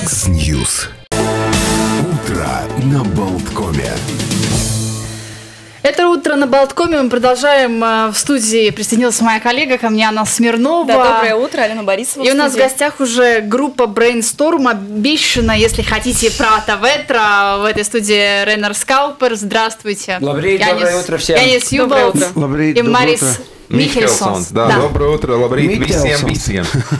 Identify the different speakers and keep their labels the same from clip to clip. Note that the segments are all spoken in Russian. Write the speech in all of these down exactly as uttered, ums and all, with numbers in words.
Speaker 1: Яндекс.Ньюс. Утро на Болткоме.
Speaker 2: Это утро на Болткоме. Мы продолжаем. В студии присоединилась моя коллега ко мне, Анна Смирнова.
Speaker 3: Да, доброе утро, Алена Борисова.
Speaker 2: И у нас в гостях уже группа Brainstorm. Обещана, если хотите, Prata Vetra. В этой студии Ренар Скаупер. Здравствуйте.
Speaker 4: Лабрит, доброе утро всем.
Speaker 2: Янис Юбалт и Марис Михельсонс.
Speaker 5: Да, да, доброе утро, Лабрит, всем, всем.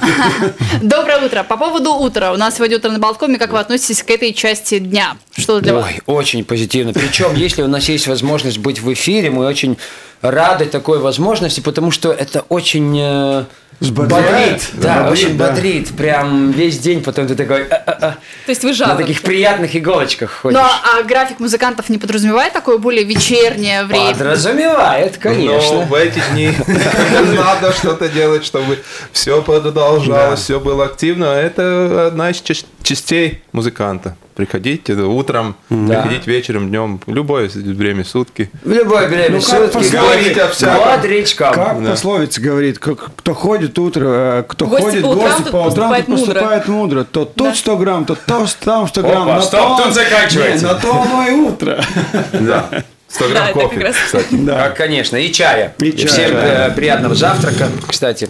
Speaker 2: Доброе утро. По поводу утра. У нас сегодня утро на Болткоме. Как вы относитесь к этой части дня? Что для
Speaker 4: Ой,
Speaker 2: вас?
Speaker 4: очень позитивно. Причем, если у нас есть возможность быть в эфире, мы очень рады такой возможности, потому что это очень э, бодрит. Да,
Speaker 5: бодрит,
Speaker 4: очень
Speaker 5: да.
Speaker 4: бодрит. Прям весь день потом ты такой... А -а -а,
Speaker 3: То есть вы
Speaker 4: на
Speaker 3: жаворонки.
Speaker 4: таких приятных иголочках ходишь.
Speaker 2: Ну, а график музыкантов не подразумевает такое более вечернее время?
Speaker 4: Подразумевает, конечно.
Speaker 5: Но в эти дни надо что-то делать, чтобы все продолжалось, все было активно. Это одна из частей музыканта. Приходить утром,
Speaker 4: Да.
Speaker 5: приходить вечером, днем, любое время сутки.
Speaker 4: В любое время
Speaker 6: Ну, как
Speaker 4: сутки
Speaker 5: говорить о всяком.
Speaker 4: бодрячком.
Speaker 6: Как
Speaker 5: Да.
Speaker 6: пословица говорит, как- кто ходит утро, кто
Speaker 3: Гости
Speaker 6: ходит
Speaker 3: по утрам,
Speaker 6: гости
Speaker 3: тот
Speaker 6: по утрам,
Speaker 3: поступает
Speaker 6: тот
Speaker 3: мудро.
Speaker 6: поступает мудро. То тут сто грамм, то то- там сто грамм.
Speaker 4: Опа,
Speaker 6: на
Speaker 4: стоп,
Speaker 6: то-
Speaker 4: тут заканчивается.
Speaker 6: Не, на то оно и утро.
Speaker 5: Да. сто
Speaker 3: Да,
Speaker 5: грамм
Speaker 3: это
Speaker 5: кофе,
Speaker 3: как раз.
Speaker 5: кстати.
Speaker 4: А, конечно, и чая.
Speaker 6: И чая,
Speaker 4: всем
Speaker 6: да.
Speaker 4: э, приятного завтрака, кстати.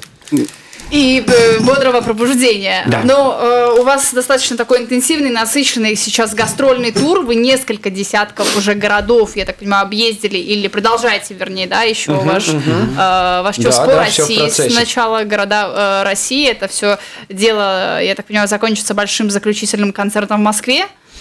Speaker 2: И э, бодрого пробуждения.
Speaker 4: Да.
Speaker 2: Но э, у вас достаточно такой интенсивный, насыщенный сейчас гастрольный тур. Вы несколько десятков уже городов, я так понимаю, объездили или продолжаете, вернее, да, еще ваш, э, ваш чес
Speaker 4: Да,
Speaker 2: по
Speaker 4: да, всё в
Speaker 2: России.
Speaker 4: процессе.
Speaker 2: Сначала города э, России. Это все дело, я так понимаю, закончится большим заключительным концертом в Москве.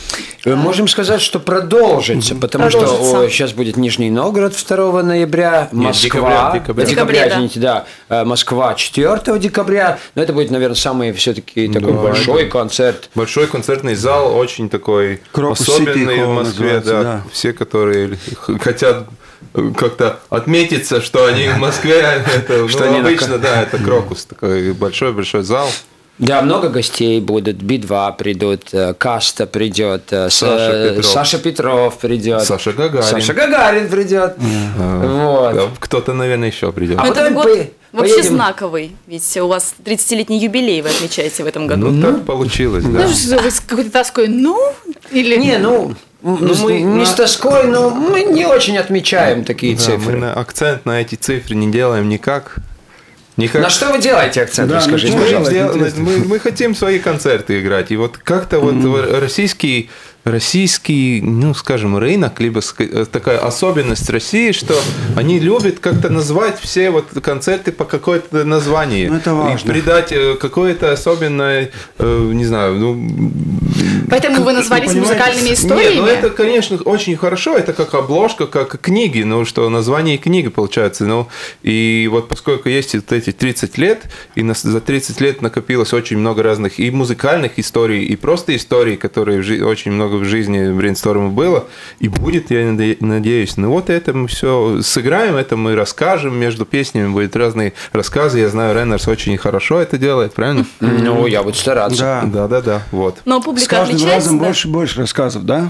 Speaker 4: Мы можем сказать, что продолжится, потому
Speaker 2: Продолжится.
Speaker 4: что о, сейчас будет Нижний Новгород второго ноября,
Speaker 5: Нет,
Speaker 4: Москва,
Speaker 5: декабря, декабря.
Speaker 2: Декабря, да.
Speaker 4: извините, да, э, Москва четвёртого декабря, но это будет, наверное, самый все-таки такой
Speaker 5: Да,
Speaker 4: большой
Speaker 5: это-
Speaker 4: концерт.
Speaker 5: Большой концертный зал, очень такой
Speaker 6: Крокус
Speaker 5: особенный
Speaker 6: Сити
Speaker 5: в
Speaker 6: Холл
Speaker 5: Москве,
Speaker 6: называется,
Speaker 5: да.
Speaker 6: да.
Speaker 5: Все, которые х- хотят э, как-то отметиться, что они в Москве, это ну,
Speaker 4: Что они на
Speaker 5: обычно, да, это Крокус, такой большой-большой зал.
Speaker 4: Да, много гостей будут, Би два придут, э, Каста придет, э, с-
Speaker 5: Саша
Speaker 4: э,
Speaker 5: Петров.
Speaker 4: Саша Петров придет,
Speaker 5: Саша Гагарин.
Speaker 4: Саша Гагарин придет. Вот.
Speaker 5: Да, кто-то, наверное, еще придет.
Speaker 4: А
Speaker 3: Но
Speaker 4: потом
Speaker 3: этот год
Speaker 4: по-
Speaker 3: вообще
Speaker 4: поедем.
Speaker 3: знаковый, ведь у вас тридцатилетний юбилей вы отмечаете в этом году.
Speaker 5: Ну, так получилось, да.
Speaker 2: Ну, что вы с какой-то тоской, ну, или...
Speaker 4: Не, ну, ну,
Speaker 5: Ну,
Speaker 4: мы
Speaker 5: на-
Speaker 4: не с тоской, но мы не очень отмечаем такие
Speaker 5: Да,
Speaker 4: цифры.
Speaker 5: мы на акцент на эти цифры не делаем никак. Никак.
Speaker 4: На что вы делаете акцент,
Speaker 6: Да,
Speaker 4: расскажите,
Speaker 6: ну,
Speaker 5: Мы,
Speaker 4: пожалуйста.
Speaker 5: сделали-
Speaker 6: интересно.
Speaker 5: мы, мы хотим свои концерты играть. И вот как-то вот российский, российский, ну, скажем, рынок, либо ск- такая особенность России, что они любят как-то назвать все вот концерты по какой-то названию.
Speaker 6: Ну, это важно.
Speaker 5: И придать э, какое-то особенное, э, не знаю, ну...
Speaker 2: Поэтому вы назвались
Speaker 6: понимаете,
Speaker 2: музыкальными
Speaker 5: Нет,
Speaker 2: историями?
Speaker 5: ну это, конечно, очень хорошо, это как обложка, как книги, ну что, название книги получается, ну и вот поскольку есть вот эти тридцать лет, и на- за тридцать лет накопилось очень много разных и музыкальных историй, и просто историй, которые в жи- очень много в жизни брейнсторма было, и будет, я наде- надеюсь, ну вот это мы все сыграем, это мы расскажем, между песнями будут разные рассказы, я знаю, Реннерс очень хорошо это делает, правильно?
Speaker 4: Ну, я буду стараться.
Speaker 6: Да.
Speaker 5: Да-да-да, вот.
Speaker 3: Но
Speaker 6: С
Speaker 3: публика
Speaker 6: каждым
Speaker 3: отличается.
Speaker 6: разом
Speaker 3: да?
Speaker 6: больше и больше рассказов, да?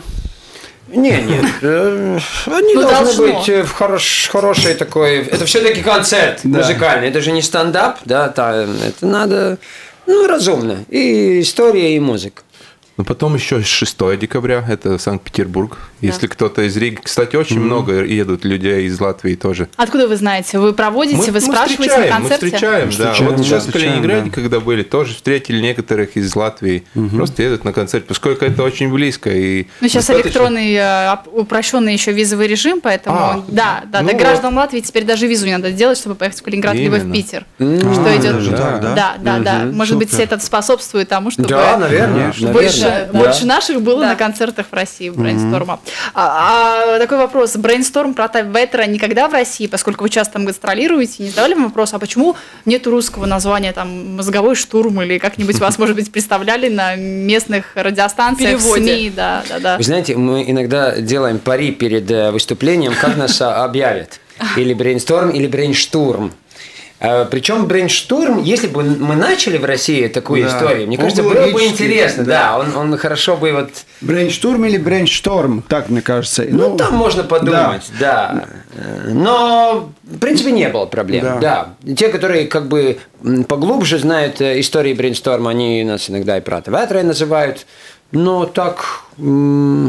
Speaker 4: Не, нет, э, они
Speaker 2: Ну,
Speaker 4: должны
Speaker 2: должно.
Speaker 4: быть э, в хорош, хорошей такой... Это все-таки концерт
Speaker 6: Да.
Speaker 4: музыкальный, это же не стендап, да, та- это надо, ну, разумно. И история, и музыка.
Speaker 5: Ну, потом еще шестого декабря, это Санкт-Петербург. Если кто-то из Риги, кстати, очень много едут людей из Латвии тоже.
Speaker 2: Откуда вы знаете? Вы проводите, вы спрашиваете на
Speaker 5: встречаем, мы
Speaker 2: концерте?
Speaker 5: встречаем, да.
Speaker 6: Встречаем,
Speaker 5: Вот
Speaker 6: да,
Speaker 5: сейчас в
Speaker 6: встречаем,
Speaker 5: Калининграде,
Speaker 6: да.
Speaker 5: когда были, тоже встретили некоторых из Латвии. Просто едут на концерт, поскольку это очень близко. И
Speaker 2: Ну, сейчас
Speaker 5: достаточно-
Speaker 2: электронный, э, оп- упрощенный еще визовый режим, поэтому,
Speaker 5: А,
Speaker 2: да, да,
Speaker 5: ну
Speaker 2: для
Speaker 5: вот.
Speaker 2: граждан Латвии теперь даже визу не надо делать, чтобы поехать в Калининград, либо в
Speaker 5: Именно.
Speaker 2: Питер.
Speaker 4: М,
Speaker 2: Что
Speaker 6: А,
Speaker 2: идет?
Speaker 6: даже так, да?
Speaker 2: Да, да, да. Может быть,
Speaker 6: Супер.
Speaker 2: это способствует тому, чтобы
Speaker 4: Да, наверное,
Speaker 2: больше,
Speaker 4: наверное, да.
Speaker 2: больше наших было
Speaker 3: Да.
Speaker 2: на концертах в России, брейнсторма. А, а такой вопрос. Брейнсторм, Prata Vetra никогда в России, поскольку вы часто там гастролируете, не задавали вам вопрос, а почему нет русского названия, там, «Мозговой штурм» или как-нибудь вас, может быть, представляли на местных радиостанциях,
Speaker 3: Переводе.
Speaker 2: СМИ, да, да, да.
Speaker 4: Вы знаете, мы иногда делаем пари перед э, выступлением, как нас а, объявят. Или брейнсторм, или брейнштурм. Причем брейншторм, если бы мы начали в России такую
Speaker 6: Да.
Speaker 4: историю, мне
Speaker 6: Он
Speaker 4: кажется,
Speaker 6: бы
Speaker 4: было бы
Speaker 6: логически,
Speaker 4: интересно.
Speaker 6: да.
Speaker 4: Да, он, он хорошо бы вот...
Speaker 6: Брейнштурм или брейншторм, так мне кажется.
Speaker 4: Ну, там можно подумать, да. Но, в принципе, не было проблем.
Speaker 6: Да.
Speaker 4: Да. Те, которые как бы м, поглубже знают э, истории брейншторма, они нас иногда и брата ветра называют. Но так... м,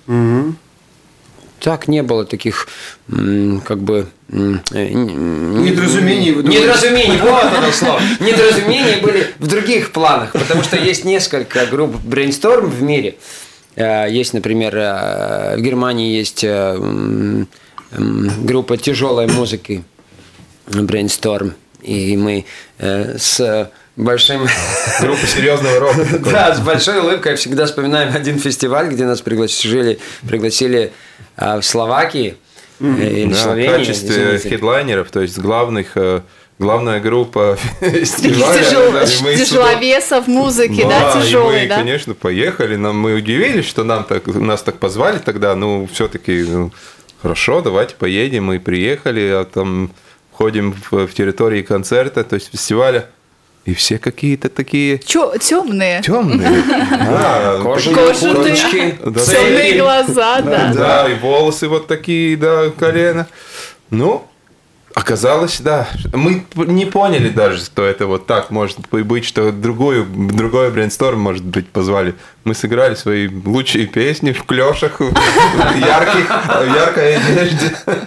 Speaker 4: Так не было таких, м, как бы... м, э, н-
Speaker 6: Недоразумений, вы думаете?
Speaker 4: Недоразумений, вот оно слово. Недоразумения были в других планах, потому что есть несколько групп брейншторм в мире. Э, Есть, например, э, в Германии есть э, м, м, группа тяжелой музыки брейншторм, и мы э, с большим...
Speaker 5: Группа серьезного рока. такой.
Speaker 4: Да, с большой улыбкой всегда вспоминаем один фестиваль, где нас пригласили, пригласили а, в Словакии э, или в
Speaker 5: Да, в
Speaker 4: Словении.
Speaker 5: качестве
Speaker 4: извините.
Speaker 5: хедлайнеров, то есть главных, э, главная группа фестиваля.
Speaker 2: Тяжел-
Speaker 5: да, и мы сюда-
Speaker 2: Тяжеловесов музыки, да,
Speaker 5: и
Speaker 2: тяжелый,
Speaker 5: мы,
Speaker 2: да?
Speaker 5: конечно, поехали. Нам, мы удивились, что нам так, нас так позвали тогда. Ну, все-таки, ну, хорошо, давайте поедем. Мы приехали, а там ходим в, в территории концерта, то есть фестиваля. И все какие-то такие
Speaker 2: Чё, темные?
Speaker 5: темные. Да,
Speaker 4: Кожаные
Speaker 2: Кожаные.
Speaker 4: курточки.
Speaker 5: Да.
Speaker 2: Темные глаза, да.
Speaker 5: Да, и волосы вот такие до колена. Ну, оказалось, да. Мы не поняли даже, что это вот так может быть, что другую, другой брейншторм, может быть, позвали. Мы сыграли свои лучшие песни в клёшах, в ярких, в яркой одежде.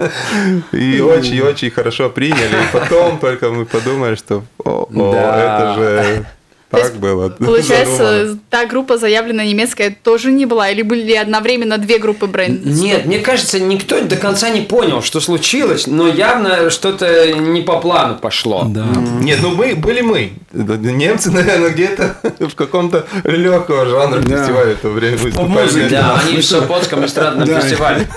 Speaker 5: И очень-очень хорошо приняли. И потом только мы подумали, что о, о,
Speaker 4: Да.
Speaker 5: это же так было.
Speaker 2: Получается,
Speaker 5: задумано.
Speaker 2: та группа заявленная немецкая тоже не была? Или были одновременно две группы Брейн?
Speaker 4: Нет, мне кажется, никто до конца не понял, что случилось, но явно что-то не по плану пошло.
Speaker 5: Нет, ну мы были мы. Немцы, наверное, где-то в каком-то легкого жанра фестиваля в то время выступали.
Speaker 4: Да, они в Сопотском эстрадном
Speaker 6: Да.
Speaker 4: фестивале.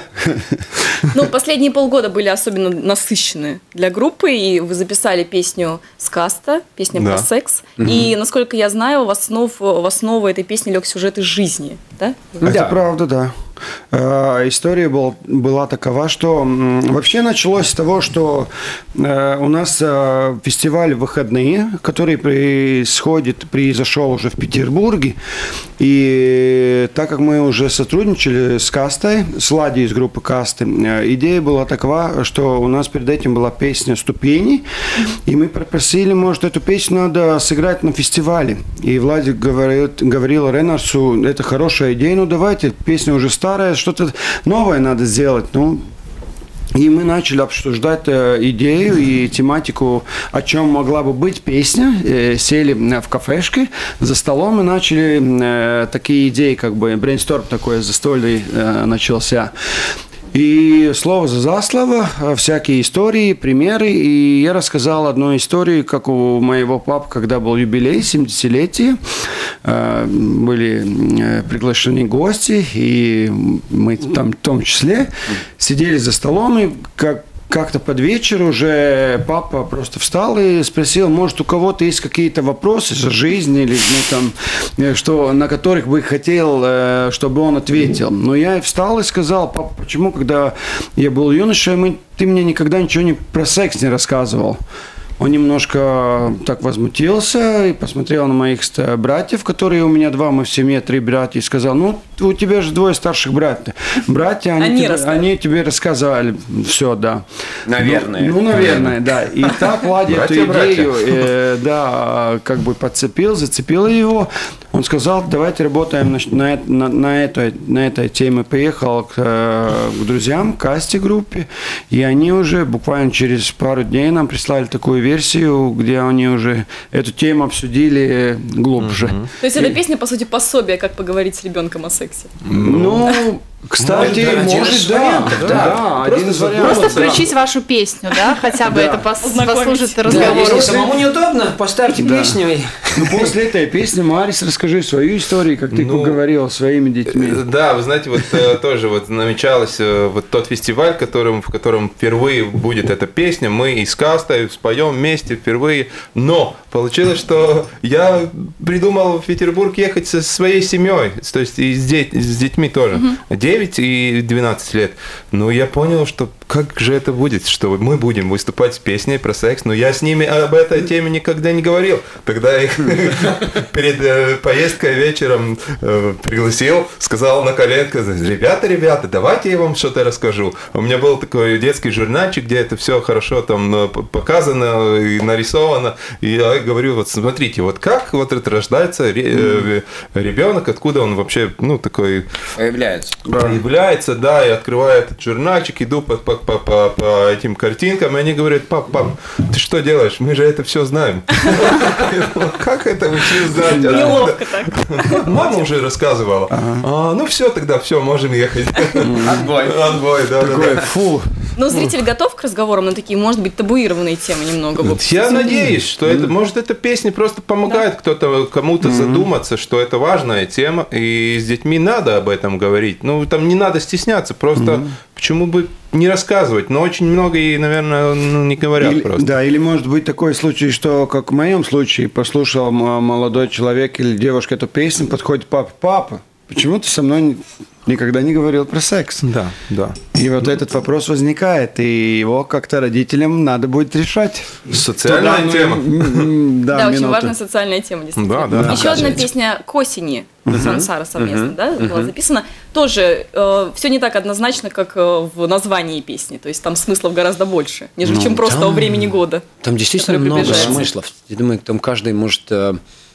Speaker 3: Ну, последние полгода были особенно насыщенные для группы, и вы записали песню «Скаста», песня
Speaker 5: Да.
Speaker 3: про секс. И, насколько я знаю, в основу, в основу этой песни лег сюжет из жизни, да?
Speaker 6: Это правда, да. Э, История был, была такова, что м, вообще началось с того, что э, у нас э, фестиваль «Выходные», который происходит, произошел уже в Петербурге. И так как мы уже сотрудничали с Кастой, с Ладей из группы Касты, э, идея была такова, что у нас перед этим была песня «Ступени», и мы попросили, может, эту песню надо сыграть на фестивале. И Владик говорил, говорил Ренарсу, это хорошая идея, ну давайте, песня уже старая, что-то новое надо сделать. Ну, и мы начали обсуждать э, идею и тематику, о чем могла бы быть песня. Э, сели в кафешке за столом и начали э, такие идеи, как бы брейншторм такой застольный э, начался. И слово за слово, всякие истории, примеры. И я рассказал одну историю, как у моего папы, когда был юбилей, семидесятилетие. Были приглашены гости, и мы там в том числе сидели за столом, и как Как-то под вечер уже папа просто встал и спросил, может, у кого-то есть какие-то вопросы за жизнь, или ну, там, что, на которых бы хотел, чтобы он ответил. Но я и встал и сказал, папа, почему, когда я был юношей, мы, ты мне никогда ничего не, про секс не рассказывал? Он немножко так возмутился и посмотрел на моих братьев, которые у меня два, мы в семье три братья, и сказал, ну, у тебя же двое старших братьев. Братья, они,
Speaker 3: Они
Speaker 6: тебе,
Speaker 3: рассказали.
Speaker 6: они тебе рассказали все, да.
Speaker 4: Наверное.
Speaker 6: Ну, ну, наверное, да. И так Владя эту
Speaker 5: Братья, братья.
Speaker 6: идею, э, да, как бы подцепил, зацепил его. Он сказал, давайте работаем на, на, на, на, этой, на этой теме. Поехал к, э, к друзьям, к Касте группе, и они уже буквально через пару дней нам прислали такую версию, где они уже эту тему обсудили глубже.
Speaker 3: То есть эта песня, по сути, пособие, как поговорить с ребенком о сексе.
Speaker 6: Ну, кстати,
Speaker 4: Может, да, один
Speaker 6: может,
Speaker 4: из
Speaker 6: да,
Speaker 4: вариантов,
Speaker 6: да,
Speaker 4: да.
Speaker 6: да,
Speaker 5: Просто
Speaker 6: один из
Speaker 5: задуматься.
Speaker 6: вариантов.
Speaker 2: Просто
Speaker 6: да.
Speaker 2: включить вашу песню, да? Хотя бы
Speaker 6: Да.
Speaker 2: это пос-
Speaker 3: Познакомить.
Speaker 2: послужит
Speaker 4: Да,
Speaker 2: разговору.
Speaker 4: если самому неудобно, поставьте
Speaker 6: Да.
Speaker 4: песню. и-
Speaker 6: Ну, после этой песни, Марис, расскажи свою историю, как ты
Speaker 5: Ну,
Speaker 6: говорил своими детьми.
Speaker 5: Э, Да, вы знаете, вот э, тоже вот намечалось э, вот тот фестиваль, которым, в котором впервые будет эта песня. Мы и с Кастой споем вместе впервые. Но получилось, что я придумал в Петербург ехать со своей семьей, то есть и с, дет- с детьми тоже. девять и двенадцать лет. Но я понял, что как же это будет, что мы будем выступать с песней про секс, но я с ними об этой теме никогда не говорил. Тогда я их перед поездкой вечером пригласил, сказал на коленках: ребята, ребята, давайте я вам что-то расскажу. У меня был такой детский журнальчик, где это все хорошо там показано и нарисовано. И я говорю: вот смотрите, вот как вот это рождается ребенок, откуда он вообще, ну, такой...
Speaker 4: Появляется.
Speaker 5: Появляется, да, и открываю этот журнальчик, иду по, по, по, по, по этим картинкам, и они говорят: пап, пап, ты что делаешь? Мы же это все знаем. Как это вы все знаете?
Speaker 3: Неловко так.
Speaker 5: Мама уже рассказывала. Ну все, тогда все, можем ехать.
Speaker 4: Отбой.
Speaker 5: Отбой, да, да.
Speaker 6: Фу.
Speaker 3: Но зритель готов к разговорам на такие, может быть, табуированные темы немного? в обществе?
Speaker 5: Я надеюсь, что это, может, эта песня просто помогает кто-то, кому-то задуматься, что это важная тема, и с детьми надо об этом говорить. Ну, там не надо стесняться, просто почему бы не рассказывать, но очень много и, наверное, ну, не говорят
Speaker 6: Или-
Speaker 5: просто.
Speaker 6: Да, или может быть такой случай, что, как в моем случае, послушал м- молодой человек или девушка эту песню, подходит: папа, папа, почему ты со мной никогда не говорил про секс?
Speaker 5: Да, да.
Speaker 6: И вот этот вопрос возникает, и его как-то родителям надо будет решать.
Speaker 5: Социальная
Speaker 6: Туда мы-
Speaker 5: тема.
Speaker 6: м,
Speaker 3: Да,
Speaker 6: Да,
Speaker 3: очень
Speaker 6: минуту.
Speaker 3: важная социальная тема, действительно.
Speaker 5: Да, да.
Speaker 3: Еще одна песня «К осени» Сансара совместно, да, была записана. Тоже все не так однозначно, как э, в названии песни. То есть там смыслов гораздо больше, нежели
Speaker 4: Ну,
Speaker 3: чем просто
Speaker 4: там-
Speaker 3: о времени года.
Speaker 4: Там действительно
Speaker 3: который
Speaker 4: много
Speaker 3: приближается.
Speaker 4: смыслов. Я думаю, там каждый может э,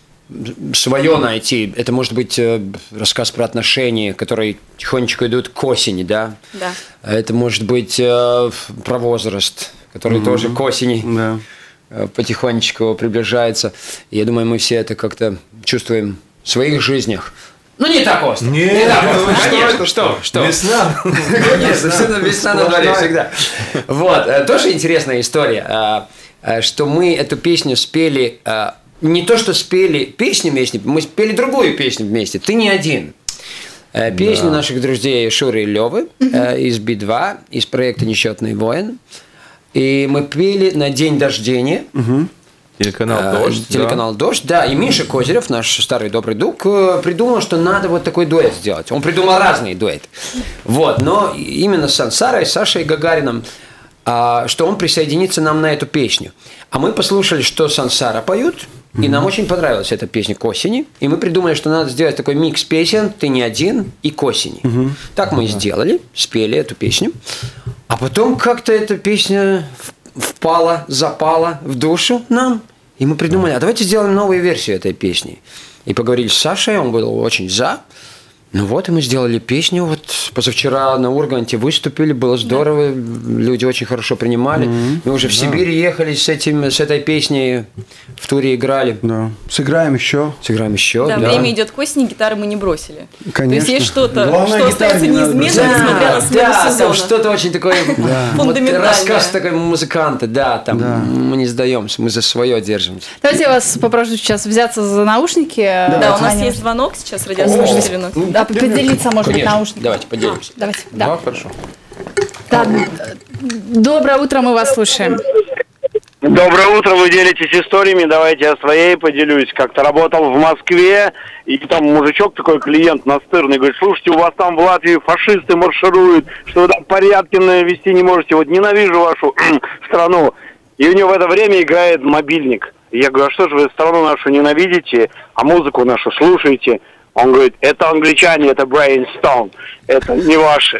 Speaker 4: свое найти. Это может быть э, рассказ про отношения, которые тихонечко идут к осени, да?
Speaker 3: Да.
Speaker 4: А это может быть э, про возраст, который тоже к осени
Speaker 6: Да.
Speaker 4: э, потихонечку приближается. И я думаю, мы все это как-то чувствуем в своих жизнях. Ну, не так остро.
Speaker 5: Нет,
Speaker 4: не так
Speaker 5: ну
Speaker 4: остро.
Speaker 5: что
Speaker 4: Конечно,
Speaker 5: это?
Speaker 4: что, что?
Speaker 5: Весна.
Speaker 4: Конечно, всегда весна на дворе всегда. Вот, э, тоже интересная история, э, э, что мы эту песню спели, э, не то, что спели песню вместе, мы спели другую песню вместе. «Ты не один». Э, Песню наших друзей Шуры и Левы э, из Би два, из проекта «Несчетный воин». И мы пели на день дождения.
Speaker 5: Телеканал
Speaker 4: Э,
Speaker 5: «Дождь».
Speaker 4: Телеканал «Дождь», да. И Миша Козырев, наш старый добрый друг, э, придумал, что надо вот такой дуэт сделать. Он придумал разные дуэты. Вот, но именно с Сансарой, с Сашей Гагарином, а, что он присоединится нам на эту песню. А мы послушали, что Сансара поют, и нам очень понравилась эта песня «К осени». И мы придумали, что надо сделать такой микс песен «Ты не один» и «К осени». Так мы и сделали, спели эту песню. А потом как-то эта песня впала, запала в душу нам. И мы придумали: а давайте сделаем новую версию этой песни. И поговорили с Сашей, он был очень за. Ну вот, и мы сделали песню. Вот позавчера на Урганте выступили, было здорово, люди очень хорошо принимали. Мы уже в Сибирь ехали с, этим, с этой песней, в туре играли.
Speaker 6: Да. Сыграем еще.
Speaker 4: Сыграем еще.
Speaker 3: Да,
Speaker 4: да.
Speaker 3: время идет к осени, гитары мы не бросили.
Speaker 6: Конечно.
Speaker 3: То есть есть что-то,
Speaker 6: Главное,
Speaker 3: что
Speaker 6: гитары
Speaker 3: остается
Speaker 6: не надо
Speaker 3: неизменным,
Speaker 6: бросать.
Speaker 3: несмотря на смену
Speaker 4: да,
Speaker 3: сезона.
Speaker 4: там что-то очень такое, вот
Speaker 3: Фундаментальное.
Speaker 4: рассказ такой музыканта, да, там
Speaker 6: Да.
Speaker 4: мы не сдаемся, мы за свое держимся.
Speaker 2: Давайте я вас попрошу сейчас взяться за наушники.
Speaker 3: Да, у нас
Speaker 2: Они-
Speaker 3: есть звонок сейчас, радиослушатели у нас.
Speaker 2: Да, поделиться, может быть,
Speaker 4: Конечно,
Speaker 2: наушниками.
Speaker 4: давайте поделимся.
Speaker 2: Давайте.
Speaker 5: Да,
Speaker 2: Да.
Speaker 5: хорошо.
Speaker 2: Да. Доброе утро, мы вас слушаем.
Speaker 7: Доброе утро, вы делитесь историями, давайте я своей поделюсь. Как-то работал в Москве, и там мужичок такой, клиент настырный, говорит: слушайте, у вас там в Латвии фашисты маршируют, что вы там порядки навести не можете, вот ненавижу вашу страну. И у него в это время играет мобильник. И я говорю: а что же вы страну нашу ненавидите, а музыку нашу слушаете? Он говорит: это англичане, это Brainstorm, это не ваши.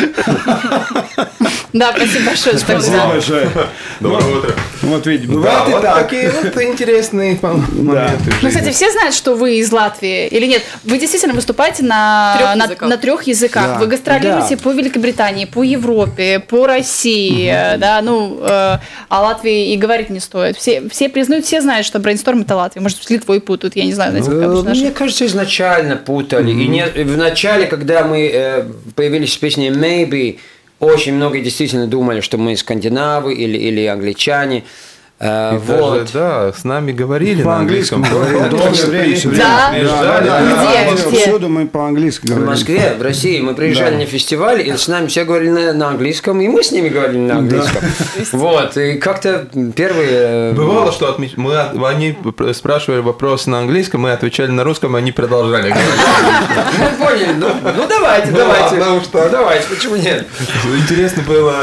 Speaker 2: Да, спасибо большое. что вы
Speaker 6: Спасибо
Speaker 2: нам-
Speaker 6: большое.
Speaker 5: Доброе утро.
Speaker 6: Вот видите,
Speaker 5: Да,
Speaker 6: бывает и
Speaker 5: вот
Speaker 6: так.
Speaker 5: такие вот интересные моменты в
Speaker 2: Ну, кстати,
Speaker 5: жизни.
Speaker 2: все знают, что вы из Латвии или нет? Вы действительно выступаете на
Speaker 3: Трех
Speaker 2: на,
Speaker 3: языках.
Speaker 2: на трех языках.
Speaker 6: Да.
Speaker 2: Вы гастролируете
Speaker 4: Да.
Speaker 2: по Великобритании, по Европе, по России, э, да, ну, э, о Латвии и говорить не стоит. Все, все признают, все знают, что Brainstorm это Латвия. Может, с Литвой путают, я не знаю. Знаете, как
Speaker 4: Э,
Speaker 2: обычно
Speaker 4: Мне
Speaker 2: наши-
Speaker 4: кажется, изначально путали. И не, в начале, когда мы э, появились с песней «Maybe», очень многие действительно думали, что мы скандинавы или, или англичане. Э,
Speaker 5: И
Speaker 4: вот.
Speaker 5: даже, да, с нами говорили на
Speaker 6: По-английски
Speaker 5: английском.
Speaker 6: говорили. Долгое время, все время.
Speaker 2: Да?
Speaker 5: Приезжали,
Speaker 6: Да,
Speaker 5: да.
Speaker 2: Где?
Speaker 6: да,
Speaker 2: Где?
Speaker 6: Всюду мы по-английски
Speaker 4: В
Speaker 6: говорим.
Speaker 4: Москве, в России мы приезжали
Speaker 6: Да.
Speaker 4: на фестиваль, и с нами все говорили на, на английском, и мы с ними говорили на английском. Вот, и как-то первые... э,
Speaker 5: Бывало, что отмеч- мы, от- они спрашивали вопросы на английском, мы отвечали на русском, они продолжали говорить.
Speaker 4: Мы поняли, ну, ну давайте,
Speaker 5: Ну
Speaker 4: давайте.
Speaker 5: ладно уж так.
Speaker 4: Давайте, почему нет?
Speaker 5: Интересно было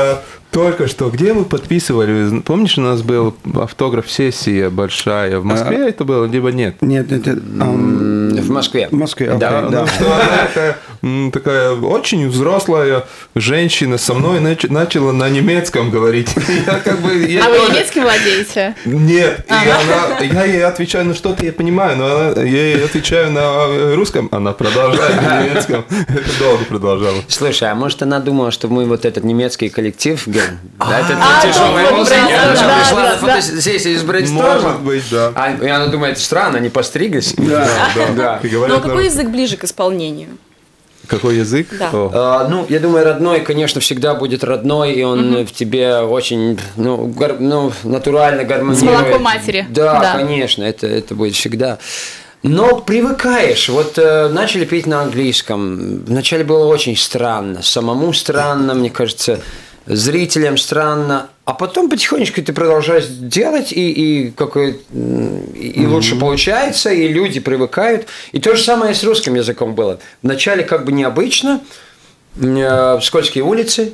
Speaker 5: Только что, где мы подписывали? Помнишь, у нас была автограф-сессия большая в Москве, а, это было, либо нет?
Speaker 6: Нет, нет, нет. Um,
Speaker 4: в Москве.
Speaker 6: В Москве, okay,
Speaker 5: да.
Speaker 6: да.
Speaker 5: Ну, что она такая, такая очень взрослая женщина со мной нач- начала на немецком говорить. Я как бы, я
Speaker 2: а
Speaker 5: тоже...
Speaker 2: вы немецким владеете?
Speaker 5: Нет, и она, я ей отвечаю, ну что-то я понимаю, но она, я ей отвечаю на русском, она продолжает на немецком. Это долго продолжалось.
Speaker 4: Слушай, а может она думала, что мы вот этот немецкий коллектив, да, это
Speaker 2: А,
Speaker 4: тяжелая
Speaker 2: да,
Speaker 4: музыка,
Speaker 2: да,
Speaker 4: она
Speaker 2: да,
Speaker 4: пришла
Speaker 2: да,
Speaker 4: на фотосессию из брейнсторма.
Speaker 5: Может быть, да.
Speaker 4: А, и она думает, странно, они постриглись.
Speaker 5: Да, да.
Speaker 3: Ну, а какой язык ближе к исполнению?
Speaker 5: Какой язык?
Speaker 3: Да.
Speaker 4: А, ну, я думаю, родной, конечно, всегда будет родной, и он mm-hmm. в тебе очень, ну, гар, ну натурально гармонирует.
Speaker 2: С молоком матери.
Speaker 4: Да,
Speaker 2: да.
Speaker 4: конечно, это, это будет всегда. Но привыкаешь. Вот э, начали петь на английском. Вначале было очень странно. Самому странно, мне кажется, зрителям странно. А потом потихонечку ты продолжаешь делать, и, и, какой, и mm-hmm. лучше получается, и люди привыкают. И то же самое с русским языком было. Вначале как бы необычно. Э, скользкие улицы.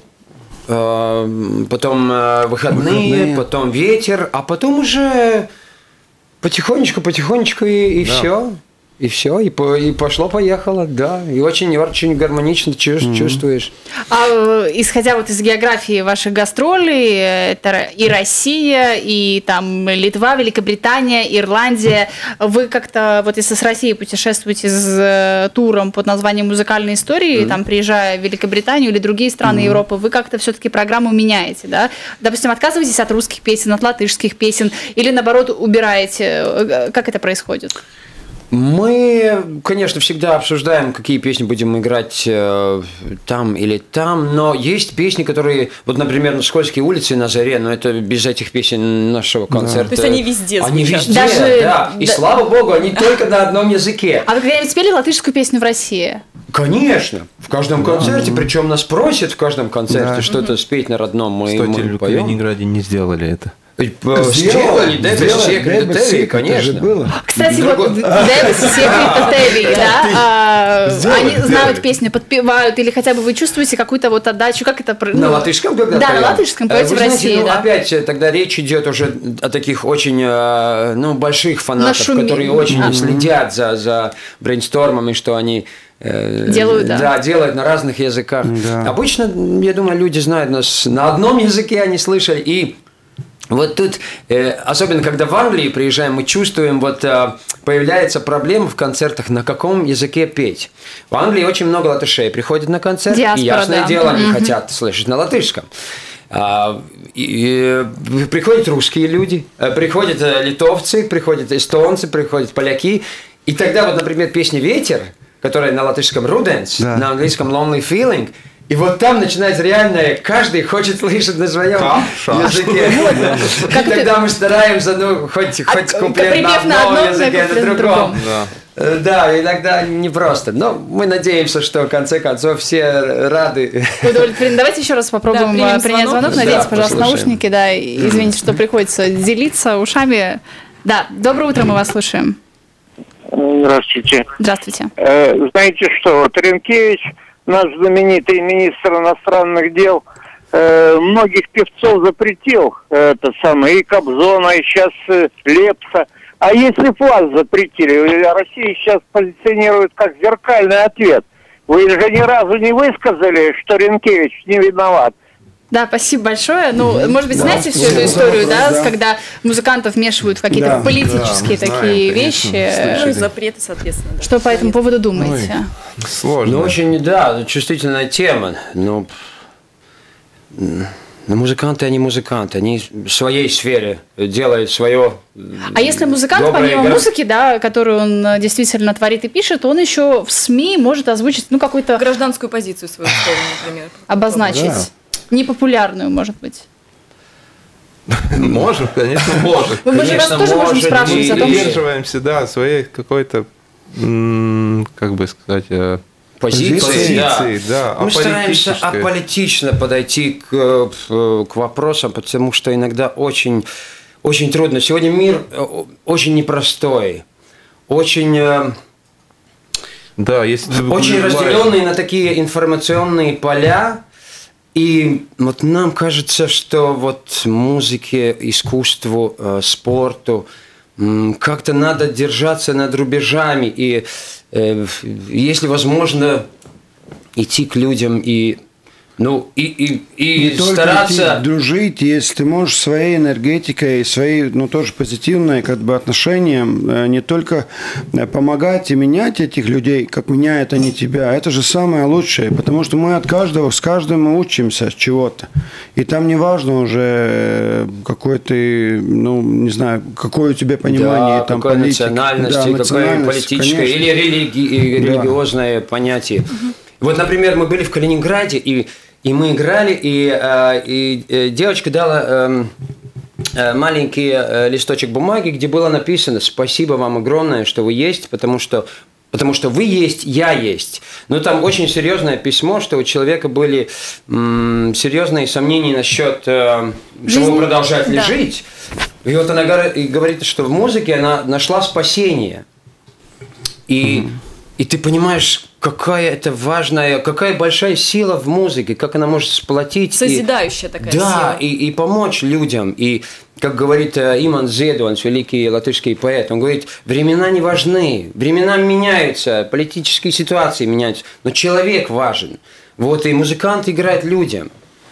Speaker 4: Э, потом э, выходные, выходные, потом ветер. А потом уже... Потихонечку, потихонечку, и, и да. все. И все, и, по, и пошло-поехало, да. И очень, очень гармонично чувствуешь.
Speaker 2: Mm-hmm. А исходя вот из географии ваших гастролей, это и Россия, и там Литва, Великобритания, Ирландия. Вы как-то, вот если с Россией путешествуете с туром под названием «Музыкальные истории», mm-hmm. там приезжая в Великобританию или другие страны mm-hmm. Европы, вы как-то все-таки программу меняете, да? Допустим, отказываетесь от русских песен, от латышских песен, или наоборот убираете? Как это происходит?
Speaker 4: Мы, конечно, всегда обсуждаем, какие песни будем играть э, там или там, но есть песни, которые, вот, например, на «Скользкие улицы» на «Заре», но это без этих песен нашего концерта.
Speaker 3: Да. То есть они везде звучат.
Speaker 4: Они везде,
Speaker 2: Даже,
Speaker 4: да. И
Speaker 2: да.
Speaker 4: слава богу, они только на одном языке.
Speaker 2: А вы когда-нибудь спели латышскую песню в России?
Speaker 4: Конечно, в каждом концерте, да. причем нас просят в каждом концерте да. что-то спеть на родном. Мы,
Speaker 5: Кстати,
Speaker 4: мы
Speaker 5: в Калининграде не сделали это.
Speaker 4: Сделали, Дэвис Секрет Теви, конечно.
Speaker 6: Было.
Speaker 2: Кстати, вот Дэвис Секрет Теви, да, они знают песню, подпевают, или хотя бы вы чувствуете какую-то вот отдачу, как это...
Speaker 4: На латышском когда
Speaker 2: Да, на латышском поете в России, да.
Speaker 4: Опять, тогда речь идет уже о таких очень, ну, больших фанатов, которые очень следят за, за брейнстормами, что они...
Speaker 2: Делают, да.
Speaker 4: Да, делают на разных языках. Да. Обычно, я думаю, люди знают нас на одном языке, они слышали, и вот тут, э, особенно когда в Англии приезжаем, мы чувствуем, вот э, появляется проблема в концертах, на каком языке петь. В Англии очень много латышей приходят на концерт, Диаспора, и ясное да. дело, они mm-hmm. хотят слышать на латышском. А, и, и, приходят русские люди, приходят литовцы, приходят эстонцы, приходят поляки, и тогда вот, например, песня «Ветер», которая на латышском «Rudens», да. на английском «Lonely Feeling», и вот там начинается реальное, каждый хочет слышать на своем языке. И тогда мы стараемся, ну, хоть куплет на одном языке, на другом. Да, иногда непросто. Но мы надеемся, что в конце концов все рады.
Speaker 2: Удовлетворены. Давайте еще раз попробуем принять звонок. Наденьте, пожалуйста, наушники. Да, извините, что приходится делиться ушами. Да, доброе утро, мы вас слушаем.
Speaker 8: Здравствуйте.
Speaker 2: Здравствуйте.
Speaker 8: Знаете что, Тринкевич, наш знаменитый министр иностранных дел, э, многих певцов запретил, э, это самое, и Кобзона, и сейчас э, Лепса. А если б вас запретили, Россия сейчас позиционирует как зеркальный ответ. Вы же ни разу не высказали, что Ренкевич не виноват.
Speaker 2: Да, спасибо большое. Ну, mm-hmm. может быть, да, знаете всю эту историю, да, да, когда музыкантов вмешивают в какие-то да, политические да, такие знаем, вещи.
Speaker 3: Ну, и запреты, соответственно. Да.
Speaker 2: Что по этому поводу думаете?
Speaker 5: Ой, сложно.
Speaker 4: Ну, очень, да, чувствительная тема. Ну, ну, музыканты, они музыканты. Они в своей сфере делают свое.
Speaker 2: А если музыкант, помимо игра... музыки, да, которую он действительно творит и пишет, он еще в СМИ может озвучить, ну, какую-то...
Speaker 3: гражданскую позицию свою, например.
Speaker 2: Обозначить. Да. Непопулярную, может быть.
Speaker 5: Можем, конечно, можем.
Speaker 2: Мы же вас тоже можем спрашивать о том,
Speaker 5: что... Мы придерживаемся, да, своей какой-то, как бы сказать...
Speaker 4: Позиции,
Speaker 5: позиции да.
Speaker 4: да. Мы стараемся аполитично подойти к, к вопросам, потому что иногда очень, очень трудно. Сегодня мир очень непростой, очень...
Speaker 5: Да, если
Speaker 4: очень разделенный на такие информационные поля. И вот нам кажется, что вот музыке, искусству, э, спорту м, как-то надо держаться над рубежами. И э, если возможно, идти к людям и Ну, и, и, и
Speaker 6: не
Speaker 4: стараться...
Speaker 6: только идти, дружить, если ты можешь своей энергетикой, своей, ну, тоже позитивной, как бы, отношением не только помогать и менять этих людей, как меняют они тебя, это же самое лучшее, потому что мы от каждого, с каждым мы учимся чего-то. И там не важно уже, какой ты, ну, не знаю, какое у тебя понимание,
Speaker 4: да,
Speaker 6: там,
Speaker 4: какой
Speaker 6: политики.
Speaker 4: национальности,
Speaker 6: Да,
Speaker 4: какое политическое,
Speaker 6: конечно.
Speaker 4: или религи...
Speaker 6: Да.
Speaker 4: религиозное понятие. Угу. Вот, например, мы были в Калининграде, и И мы играли, и, и, и девочка дала э, маленький листочек бумаги, где было написано: «Спасибо вам огромное, что вы есть, потому что, потому что вы есть, я есть». Ну, там очень серьезное письмо, что у человека были м, серьезные сомнения насчет э, того, продолжать ли
Speaker 2: да.
Speaker 4: жить. И вот она говорит, что в музыке она нашла спасение. И, mm-hmm. и ты понимаешь, какая это важная, какая большая сила в музыке, как она может сплотить.
Speaker 3: Созидающая
Speaker 4: и,
Speaker 3: такая
Speaker 4: да,
Speaker 3: сила.
Speaker 4: Да, и, и помочь людям. И, как говорит Иман Зедуанс, великий латышский поэт, он говорит: времена не важны, времена меняются, политические ситуации меняются, но человек важен. Вот, и музыкант играет людям.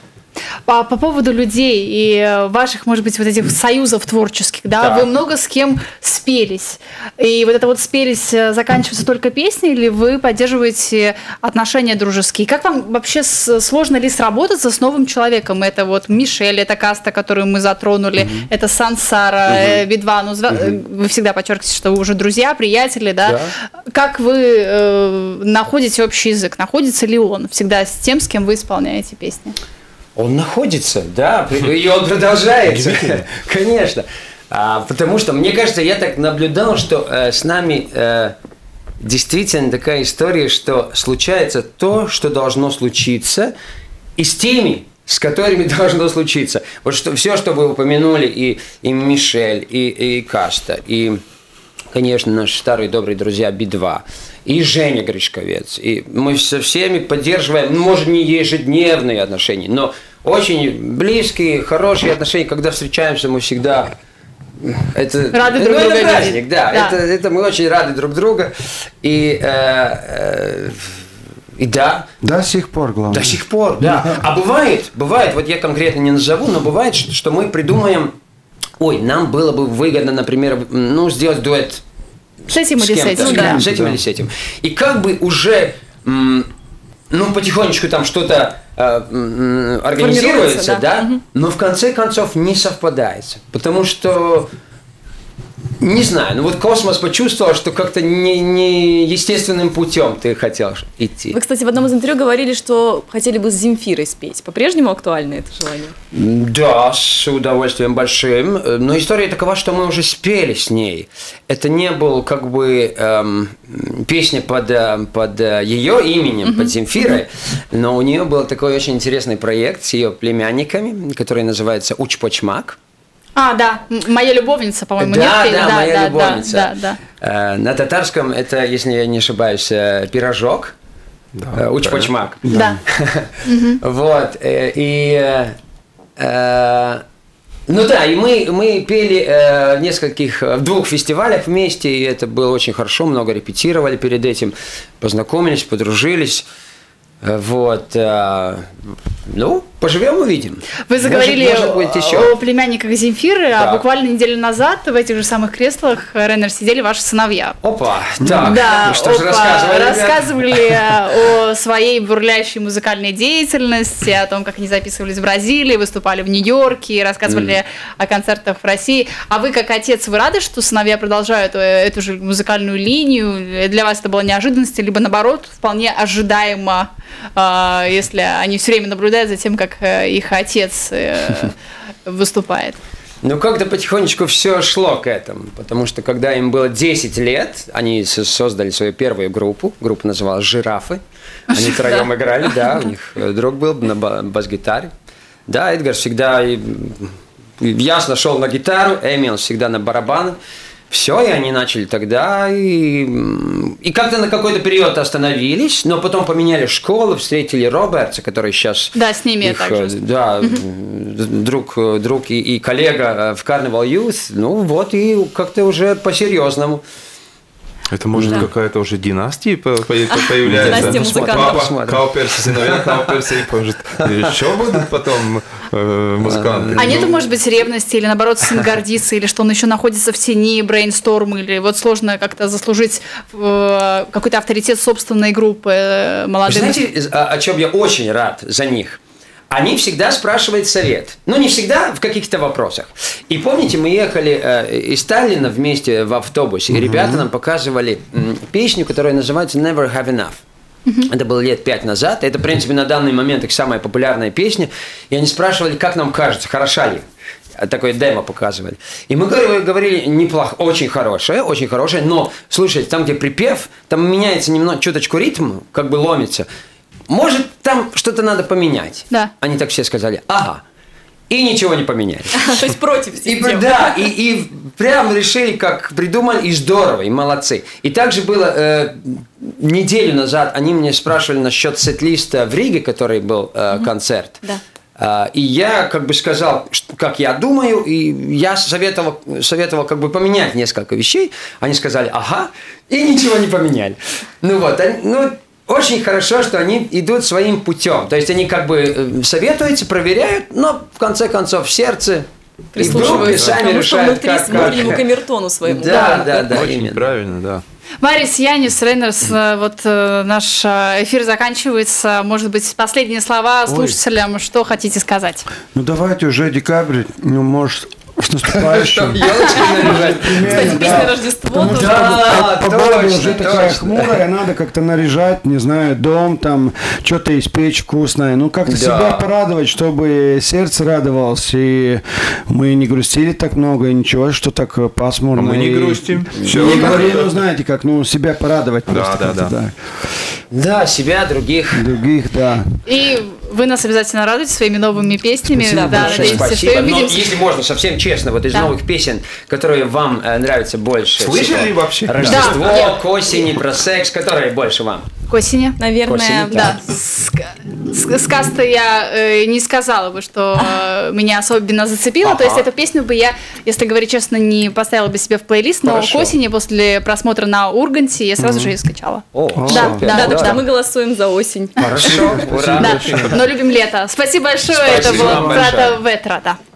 Speaker 2: По, по поводу людей и ваших, может быть, вот этих союзов творческих, да,
Speaker 4: да,
Speaker 2: вы много с кем спелись. И вот это вот спелись заканчивается только песней, или вы поддерживаете отношения дружеские? Как вам вообще сложно ли сработаться с новым человеком? Это вот Мишель, это Каста, которую мы затронули, mm-hmm. это Сансара, mm-hmm. Би-два. Ну, mm-hmm. Вы всегда подчеркиваете, что вы уже друзья, приятели, да? да. Как вы э, находите общий язык? Находится ли он всегда с тем, с кем вы исполняете песни?
Speaker 4: Он находится, да, и он продолжается, конечно. А, потому что, мне кажется, я так наблюдал, что э, с нами э, действительно такая история, что случается то, что должно случиться, и с теми, с которыми должно случиться. Вот что, все, что вы упомянули, и, и Мишель, и, и Каста, и, конечно, наши старые добрые друзья Би-два, и Женя Гришковец. И мы со всеми поддерживаем, может, не ежедневные отношения, но очень близкие, хорошие отношения. Когда встречаемся, мы всегда... Это,
Speaker 2: рады
Speaker 4: ну,
Speaker 2: друг
Speaker 4: это
Speaker 2: друга
Speaker 4: праздник,
Speaker 2: видеть.
Speaker 4: да.
Speaker 2: да.
Speaker 4: Это, это мы очень рады друг друга. И, э, э, и да.
Speaker 6: До сих пор, главное.
Speaker 4: До сих пор, да. А бывает, бывает, вот я конкретно не назову, но бывает, что, что мы придумаем... Ой, нам было бы выгодно, например, ну, сделать дуэт.
Speaker 2: С этим
Speaker 4: с
Speaker 2: или с этим,
Speaker 4: с
Speaker 2: да.
Speaker 4: С этим
Speaker 6: да.
Speaker 4: или с этим. И как бы уже, ну, потихонечку там что-то э, организируется, да, да? Угу. Но в конце концов не совпадается. Потому что, не знаю, ну вот Космос почувствовал, что как-то не, не естественным путем ты хотел идти.
Speaker 3: Вы, кстати, в одном из интервью говорили, что хотели бы с Земфирой спеть. По-прежнему актуально это желание?
Speaker 4: Да, с удовольствием большим. Но история такова, что мы уже спели с ней. Это не был как бы эм, песня под, под ее именем, uh-huh. под Земфирой, но у нее был такой очень интересный проект с ее племянниками, который называется «Учпочмак».
Speaker 2: А, да, моя любовница, по-моему,
Speaker 4: да,
Speaker 2: нет?
Speaker 4: Да, да, моя
Speaker 2: да,
Speaker 4: любовница.
Speaker 2: Да, да,
Speaker 4: да. На татарском это, если я не ошибаюсь, пирожок. Да, Учпочмак.
Speaker 2: Да.
Speaker 4: Вот. И... Ну да, и мы, мы пели в нескольких, в двух фестивалях вместе, и это было очень хорошо, много репетировали перед этим, познакомились, подружились. Вот, ну, поживем, увидим.
Speaker 2: Вы заговорили
Speaker 4: может, может быть, еще.
Speaker 2: О племянниках Земфиры,
Speaker 4: да.
Speaker 2: а буквально неделю назад в этих же самых креслах, Реннер, сидели ваши сыновья.
Speaker 4: Опа, так,
Speaker 2: да,
Speaker 4: ну, что
Speaker 2: опа,
Speaker 4: же рассказывали?
Speaker 2: Рассказывали о своей бурлящей музыкальной деятельности, о том, как они записывались в Бразилии, выступали в Нью-Йорке, рассказывали mm. о концертах в России. А вы, как отец, вы рады, что сыновья продолжают эту же музыкальную линию? Для вас это было неожиданностью, либо наоборот, вполне ожидаемо, если они все время наблюдают за тем, как их отец выступает?
Speaker 4: Ну, как-то потихонечку все шло к этому, потому что когда им было десять лет, они создали свою первую группу, группа называлась «Жирафы», они втроем играли, да, у них друг был на бас-гитаре. Да, Эдгар всегда ясно шел на гитару, Эмил всегда на барабаны. Все, и они начали тогда, и, и как-то на какой-то период остановились, но потом поменяли школу, встретили Робертса, который сейчас...
Speaker 2: Да, с ними
Speaker 4: их,
Speaker 2: также.
Speaker 4: Да, друг, друг и, и коллега в Carnival Youth, ну вот, и как-то уже по-серьезу.
Speaker 5: Это может
Speaker 3: Да.
Speaker 5: какая-то уже династия по- по- появляется.
Speaker 3: Династия музыкантов.
Speaker 5: Папа Кауперс, сыновья Кауперса, и может, еще будут потом э, музыканты.
Speaker 2: А нету,
Speaker 5: Ну,
Speaker 2: может быть, ревности, или наоборот, сын гордится, или что он еще находится в тени брейнсторм, или вот сложно как-то заслужить э, какой-то авторитет собственной группы э,
Speaker 4: Вы
Speaker 2: молодым.
Speaker 4: знаете, о, о чем я очень рад за них? Они всегда спрашивают совет. Ну, не всегда, в каких-то вопросах. И помните, мы ехали э, из Таллина вместе в автобусе, и ребята нам показывали м, песню, которая называется «Never Have Enough». Это было лет пять назад. Это, в принципе, на данный момент их самая популярная песня. И они спрашивали, как нам кажется, хороша ли. Такое демо показывали. И мы говорили, говорили неплохо, очень хорошее, очень хорошее, но, слушайте, там, где припев, там меняется немного, чуточку ритм, как бы ломится. Может, там что-то надо поменять.
Speaker 2: Да.
Speaker 4: Они так все сказали, ага. И ничего не поменяли.
Speaker 3: То есть против
Speaker 4: И,
Speaker 3: системы.
Speaker 4: да, и, и прям решили, как придумали, и здорово, и молодцы. И также было э, неделю назад, они меня спрашивали насчет сет-листа в Риге, который был э, концерт.
Speaker 3: Да.
Speaker 4: А, И я как бы сказал, что- как я думаю, и я советовал, советовал как бы поменять несколько вещей. Они сказали, ага, и ничего не поменяли. Ну вот, они- ну, очень хорошо, что они идут своим путем. То есть они как бы э, советуются, проверяют, но в конце концов в сердце и в группе
Speaker 3: Прислушиваются к
Speaker 4: сами
Speaker 3: тому, что
Speaker 4: решают,
Speaker 3: внутри
Speaker 4: как,
Speaker 3: с внутреннему
Speaker 4: как.
Speaker 3: камертону своему.
Speaker 4: Да, да, да,
Speaker 5: Очень
Speaker 4: именно.
Speaker 5: правильно, да.
Speaker 2: Марис, Янис, Рейнерс, э, вот э, наш э, эфир заканчивается. Может быть, последние слова слушателям, что хотите сказать?
Speaker 6: Ну давайте уже декабрь, ну может с наступающим.
Speaker 4: Елочки наряжать.
Speaker 3: Кстати, песня «Рождество»
Speaker 6: Потому
Speaker 3: тоже.
Speaker 6: что
Speaker 4: Да,
Speaker 6: погода
Speaker 4: точно,
Speaker 6: уже такая
Speaker 4: точно.
Speaker 6: хмурая, надо как-то наряжать, не знаю, дом, там, что-то испечь вкусное. Ну, как-то
Speaker 4: Да.
Speaker 6: себя порадовать, чтобы сердце радовалось, и мы не грустили так много, и ничего, что так пасмурно.
Speaker 5: Мы не
Speaker 6: и-
Speaker 5: грустим. Всё
Speaker 6: Не
Speaker 5: нормально.
Speaker 6: говори, ну, знаете, как, ну, себя порадовать просто.
Speaker 5: да,
Speaker 6: как-то,
Speaker 5: да.
Speaker 4: Да, себя, других.
Speaker 6: Других, да.
Speaker 2: И вы нас обязательно радуете своими новыми песнями.
Speaker 6: Спасибо
Speaker 2: да,
Speaker 6: большое.
Speaker 2: надеемся, что
Speaker 4: Спасибо. Но
Speaker 2: увидимся.
Speaker 4: если можно, совсем честно, вот из
Speaker 2: Да.
Speaker 4: новых песен, которые вам э, нравятся больше
Speaker 5: Слышали
Speaker 4: всего?
Speaker 5: вообще?
Speaker 4: Рождество,
Speaker 2: Да.
Speaker 4: к осени, про секс, которые больше вам?
Speaker 2: К осени.
Speaker 3: Наверное,
Speaker 4: Осень,
Speaker 2: Да, с- сказ-то я э, не сказала бы, что э, меня особенно зацепило.
Speaker 4: Ага.
Speaker 2: То есть эту песню бы я, если говорить честно, не поставила бы себе в плейлист, но
Speaker 4: Хорошо.
Speaker 2: к осени после просмотра на Урганте я сразу же ее скачала.
Speaker 4: О,
Speaker 2: Да,
Speaker 4: супер.
Speaker 2: да,
Speaker 3: Да, так
Speaker 2: да.
Speaker 3: что мы голосуем за осень.
Speaker 4: Хорошо, ура.
Speaker 2: Да, но любим лето. Спасибо большое. Это
Speaker 4: Спасибо
Speaker 2: было
Speaker 4: вам
Speaker 2: Прата
Speaker 4: большое.
Speaker 2: Ветра. Да.